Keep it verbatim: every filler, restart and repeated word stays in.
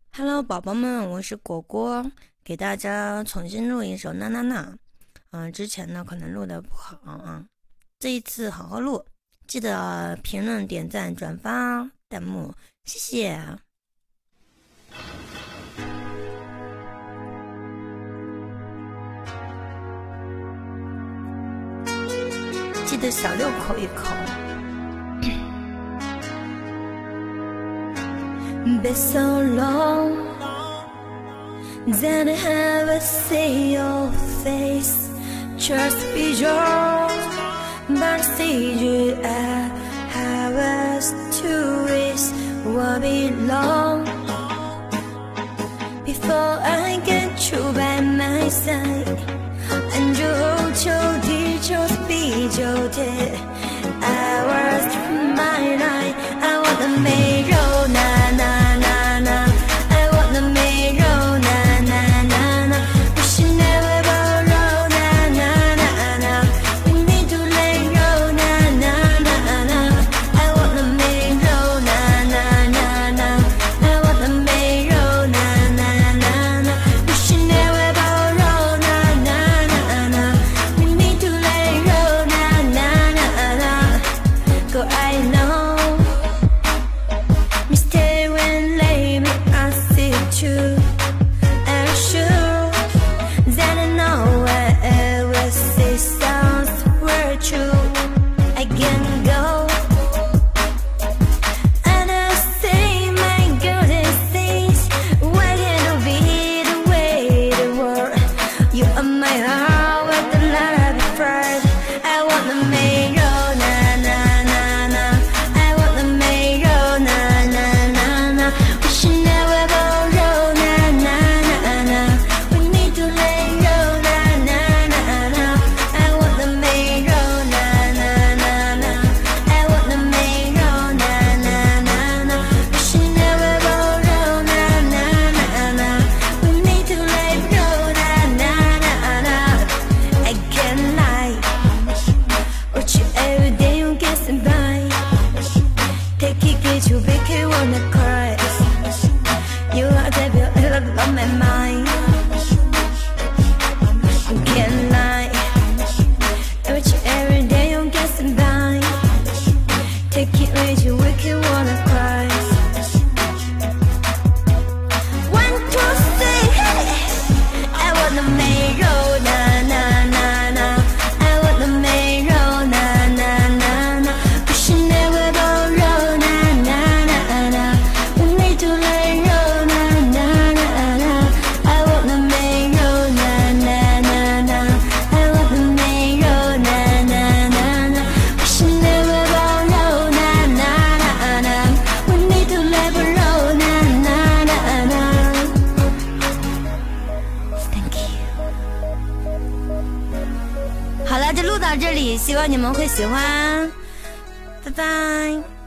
Hello，宝宝们，我是果果，给大家重新录一首《娜娜娜》。嗯，之前呢可能录的不好啊，这一次好好录，记得评论、点赞、转发、弹幕，谢谢。记得小六口一口。Been so long that I haven't seen your face. Just be yours, but I see you at hours to waste. Will be long before I get you by my side. And you hold your dear, just be your dear. Hours to my life, I wanna make you na na na na. I wanna make you na na na na. We should never borrow na na na na. We need to let go na na na na. I wanna make you na na na na. I wanna make you na na na na. We should never borrow na na na na. We need to let go na na na na. Girl, I know.好了，就录到这里，希望你们会喜欢，拜拜。